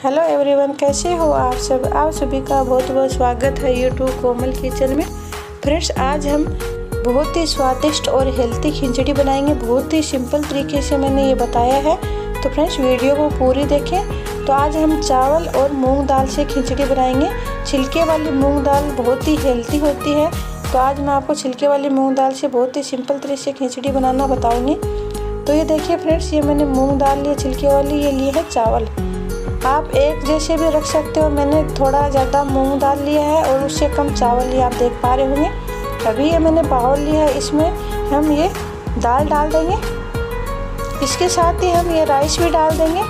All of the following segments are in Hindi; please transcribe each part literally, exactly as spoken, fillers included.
हेलो एवरीवन, कैसे हो आप सब। आप सभी का बहुत बहुत स्वागत है यूट्यूब कोमल किचन में। फ्रेंड्स, आज हम बहुत ही स्वादिष्ट और हेल्दी खिचड़ी बनाएंगे। बहुत ही सिंपल तरीके से मैंने ये बताया है, तो फ्रेंड्स वीडियो को पूरी देखें। तो आज हम चावल और मूंग दाल से खिचड़ी बनाएंगे। छिलके वाली मूंग दाल बहुत ही हेल्दी होती है, तो आज मैं आपको छिलके वाली मूंग दाल से बहुत ही सिंपल तरीके से खिचड़ी बनाना बताऊँगी। तो ये देखिए फ्रेंड्स, ये मैंने मूँग दाल लिए छिलके वाली, ये लिए है चावल। आप एक जैसे भी रख सकते हो। मैंने थोड़ा ज़्यादा मूंग दाल लिया है और उससे कम चावल लिए, आप देख पा रहे होंगे। अभी ये मैंने बाउल लिया है, इसमें हम ये दाल डाल देंगे। इसके साथ ही हम ये राइस भी डाल देंगे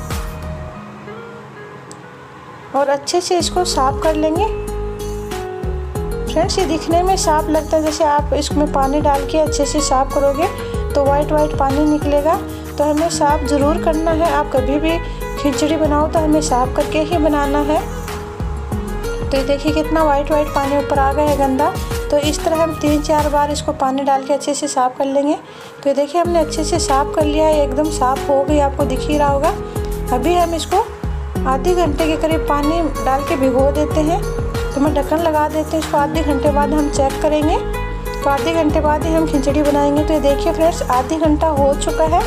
और अच्छे से इसको साफ़ कर लेंगे। फ्रेंड्स, ये दिखने में साफ़ लगता है, जैसे आप इसमें पानी डाल के अच्छे से साफ़ करोगे तो वाइट वाइट पानी निकलेगा। तो हमें साफ़ ज़रूर करना है। आप कभी भी खिचड़ी बनाओ तो हमें साफ़ करके ही बनाना है। तो ये देखिए कितना वाइट वाइट पानी ऊपर आ गया है गंदा। तो इस तरह हम तीन चार बार इसको पानी डाल के अच्छे से साफ़ कर लेंगे। तो ये देखिए हमने अच्छे से साफ़ कर लिया है, एकदम साफ़ हो गई, आपको दिख ही रहा होगा। अभी हम इसको आधे घंटे के करीब पानी डाल के भिगो देते हैं। तो मैं ढक्कन लगा देती हूँ, इसको आधे घंटे बाद हम चेक करेंगे। तो आधे घंटे बाद ही हम खिचड़ी बनाएंगे। तो ये देखिए फ्रेंड्स, आधे घंटा हो चुका है।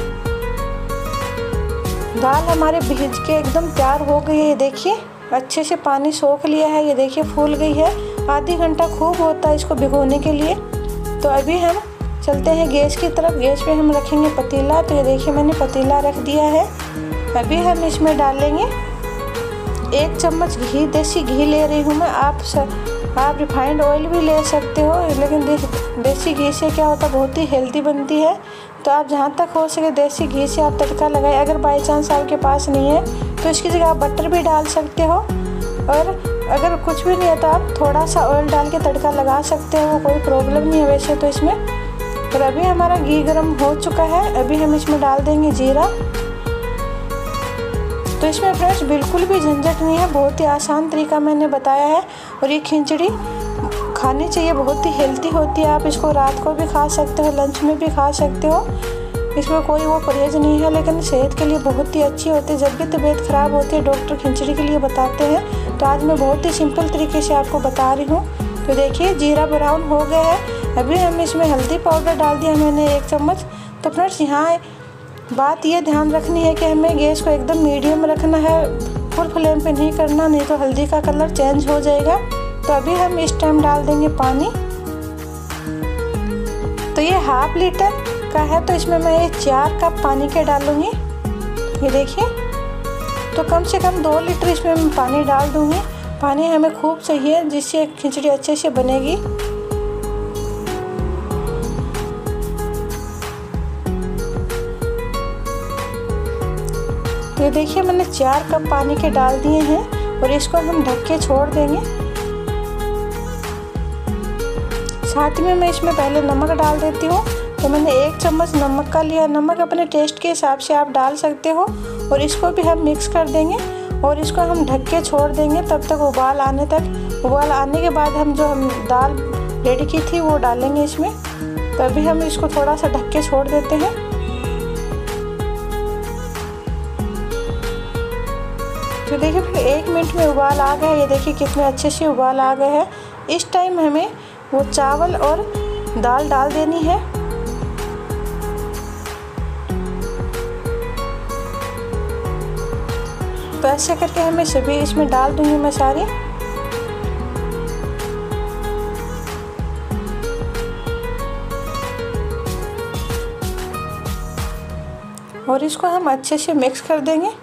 दाल हमारे भीज के एकदम तैयार हो गई है। ये देखिए अच्छे से पानी सोख लिया है, ये देखिए फूल गई है। आधी घंटा खूब होता है इसको भिगोने के लिए। तो अभी हम चलते हैं गैस की तरफ। गैस पे हम रखेंगे पतीला। तो ये देखिए मैंने पतीला रख दिया है। अभी हम इसमें डालेंगे एक चम्मच घी। देसी घी ले रही हूँ मैं। आप सब आप रिफाइंड ऑयल भी ले सकते हो, लेकिन दे, देसी घी से क्या होता है, बहुत ही हेल्दी बनती है। तो आप जहाँ तक हो सके देसी घी से आप तड़का लगाएं। अगर बाई चांस आपके पास नहीं है तो इसकी जगह आप बटर भी डाल सकते हो, और अगर कुछ भी नहीं है तो आप थोड़ा सा ऑयल डाल के तड़का लगा सकते हो, कोई प्रॉब्लम नहीं है वैसे तो इसमें। और अभी हमारा घी गर्म हो चुका है। अभी हम इसमें डाल देंगे जीरा। तो इसमें फ्रेंड्स बिल्कुल भी झंझट नहीं है, बहुत ही आसान तरीका मैंने बताया है। और ये खिचड़ी खानी चाहिए, बहुत ही हेल्दी होती है। आप इसको रात को भी खा सकते हो, लंच में भी खा सकते हो। इसमें कोई वो परहेज नहीं है, लेकिन सेहत के लिए बहुत ही अच्छी होती है। जब भी तबीयत ख़राब होती है डॉक्टर खिचड़ी के लिए बताते हैं। तो आज मैं बहुत ही सिंपल तरीके से आपको बता रही हूँ। तो देखिए जीरा ब्राउन हो गया है। अभी हम इसमें हल्दी पाउडर डाल दिया मैंने एक चम्मच। तो फ्रेंड्स यहाँ बात ये ध्यान रखनी है कि हमें गैस को एकदम मीडियम रखना है, फुल फ्लेम पे नहीं करना, नहीं तो हल्दी का कलर चेंज हो जाएगा। तो अभी हम इस टाइम डाल देंगे पानी। तो ये हाफ लीटर का है, तो इसमें मैं ये चार कप पानी के डालूँगी। ये देखिए, तो कम से कम दो लीटर इसमें मैं पानी डाल दूँगी। पानी हमें खूब चाहिए, जिससे खिचड़ी अच्छे से बनेगी। तो ये देखिए मैंने चार कप पानी के डाल दिए हैं और इसको हम ढक के छोड़ देंगे। साथ में मैं इसमें पहले नमक डाल देती हूँ। तो मैंने एक चम्मच नमक का लिया। नमक अपने टेस्ट के हिसाब से आप डाल सकते हो। और इसको भी हम मिक्स कर देंगे और इसको हम ढक के छोड़ देंगे तब तक उबाल आने तक। उबाल आने के बाद हम जो हम दाल रेडी की थी वो डालेंगे इसमें। तो अभी हम इसको थोड़ा सा ढक के छोड़ देते हैं। तो देखिए फिर एक मिनट में उबाल आ गया। ये देखिए कितने अच्छे से उबाल आ गए हैं। इस टाइम हमें वो चावल और दाल डाल देनी है। तो ऐसे करके हमें सभी इसमें डाल दूंगी मैं सारी। और इसको हम अच्छे से मिक्स कर देंगे।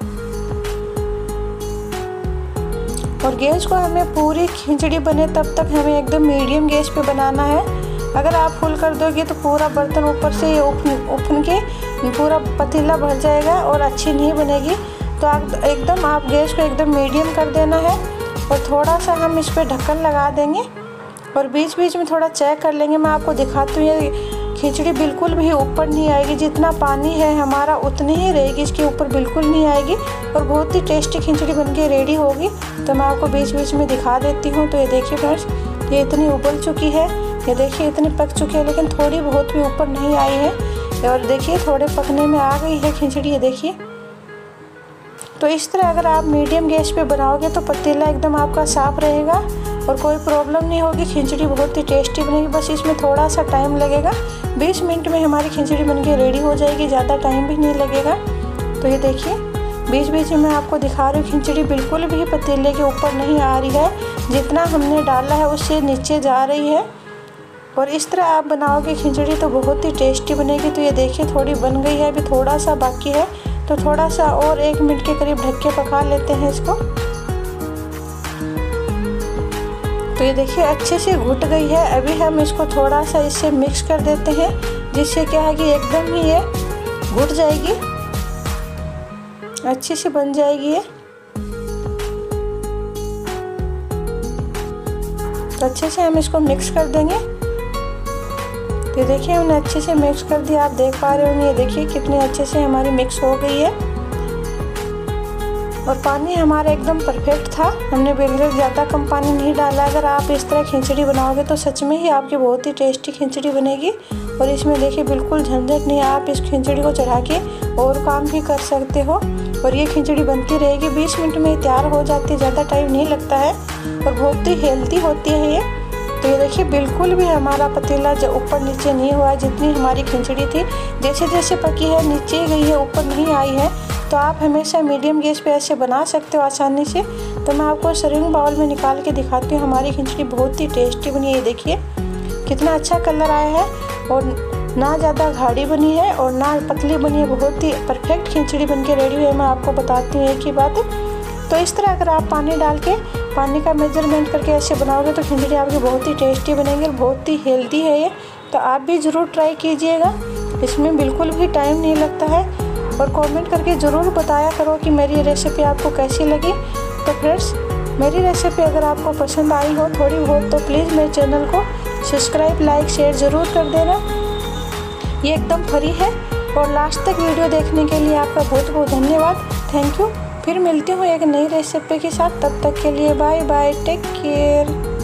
और गैस को हमें पूरी खिचड़ी बने तब तक हमें एकदम मीडियम गैस पे बनाना है। अगर आप फुल कर दोगे तो पूरा बर्तन ऊपर से उफन उफन के पूरा पतीला भर जाएगा और अच्छी नहीं बनेगी। तो आप एकदम आप गैस को एकदम मीडियम कर देना है। और थोड़ा सा हम इस पर ढक्कन लगा देंगे और बीच बीच में थोड़ा चेक कर लेंगे। मैं आपको दिखाती हूँ, ये खिचड़ी बिल्कुल भी ऊपर नहीं आएगी। जितना पानी है हमारा उतनी ही रहेगी, इसके ऊपर बिल्कुल नहीं आएगी। और बहुत ही टेस्टी खिचड़ी बनके रेडी होगी। तो मैं आपको बीच बीच में दिखा देती हूँ। तो ये देखिए फ्रेंड्स, ये इतनी उबल चुकी है, ये देखिए इतनी पक चुकी है, लेकिन थोड़ी बहुत भी ऊपर नहीं आई है। और देखिए थोड़े पकने में आ गई है खिचड़ी। ये देखिए तो इस तरह अगर आप मीडियम गैस पे बनाओगे तो पतीला एकदम आपका साफ़ रहेगा और कोई प्रॉब्लम नहीं होगी। खिचड़ी बहुत ही टेस्टी बनेगी। बस इसमें थोड़ा सा टाइम लगेगा, बीस मिनट में हमारी खिचड़ी बनके रेडी हो जाएगी, ज़्यादा टाइम भी नहीं लगेगा। तो ये देखिए बीच बीच में मैं आपको दिखा रही हूँ, खिचड़ी बिल्कुल भी पतीले के ऊपर नहीं आ रही है, जितना हमने डाला है उससे नीचे जा रही है। और इस तरह आप बनाओगे खिचड़ी तो बहुत ही टेस्टी बनेगी। तो ये देखिए थोड़ी बन गई है, अभी थोड़ा सा बाकी है, तो थोड़ा सा और एक मिनट के करीब ढक के पका लेते हैं इसको। तो ये देखिए अच्छे से घुट गई है। अभी हम इसको थोड़ा सा इससे मिक्स कर देते हैं, जिससे क्या है कि एकदम ही ये घुट जाएगी, अच्छे से बन जाएगी ये। तो अच्छे से हम इसको मिक्स कर देंगे। तो देखिए हमने अच्छे से मिक्स कर दिया, आप देख पा रहे होंगे। ये देखिए कितने अच्छे से हमारी मिक्स हो गई है और पानी हमारा एकदम परफेक्ट था, हमने बिल्कुल ज़्यादा कम पानी नहीं डाला। अगर आप इस तरह खिचड़ी बनाओगे तो सच में ही आपकी बहुत ही टेस्टी खिचड़ी बनेगी। और इसमें देखिए बिल्कुल झंझट नहीं, आप इस खिचड़ी को चढ़ा के और काम भी कर सकते हो और ये खिचड़ी बनती रहेगी। बीस मिनट में तैयार हो जाती है, ज़्यादा टाइम नहीं लगता है और बहुत ही हेल्दी होती है ये। तो ये देखिए बिल्कुल भी हमारा पतीला जो ऊपर नीचे नहीं हुआ, जितनी हमारी खिचड़ी थी जैसे जैसे पकी है नीचे गई है, ऊपर नहीं आई है। तो आप हमेशा मीडियम गैस पे ऐसे बना सकते हो आसानी से। तो मैं आपको सर्विंग बाउल में निकाल के दिखाती हूँ। हमारी खिचड़ी बहुत ही टेस्टी बनी है, ये देखिए कितना अच्छा कलर आया है और ना ज़्यादा गाढ़ी बनी है और ना पतली बनी है, बहुत ही परफेक्ट खिचड़ी बन के रेडी हुई है। मैं आपको बताती हूँ एक ही बात। तो इस तरह अगर आप पानी डाल के पानी का मेजरमेंट करके ऐसे बनाओगे तो खिचड़ी आपकी बहुत ही टेस्टी बनेगी और बहुत ही हेल्दी है ये। तो आप भी ज़रूर ट्राई कीजिएगा, इसमें बिल्कुल भी टाइम नहीं लगता है। और कमेंट करके ज़रूर बताया करो कि मेरी रेसिपी आपको कैसी लगी। तो फ्रेंड्स मेरी रेसिपी अगर आपको पसंद आई हो थोड़ी बहुत तो प्लीज़ मेरे चैनल को सब्सक्राइब लाइक शेयर ज़रूर कर देना, ये एकदम फ्री है। और लास्ट तक वीडियो देखने के लिए आपका बहुत बहुत धन्यवाद, थैंक यू। फिर मिलती हूँ एक नई रेसिपी के साथ, तब तक के लिए बाय बाय, टेक केयर।